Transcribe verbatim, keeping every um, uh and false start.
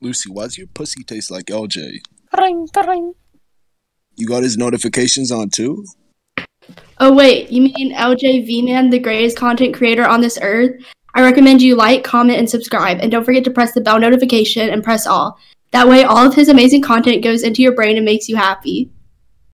Lucy, why does your pussy taste like L J? Ring, ring. You got his notifications on too? Oh wait, you mean L J V Man, the greatest content creator on this earth? I recommend you like, comment, and subscribe, and don't forget to press the bell notification and press all. That way all of his amazing content goes into your brain and makes you happy.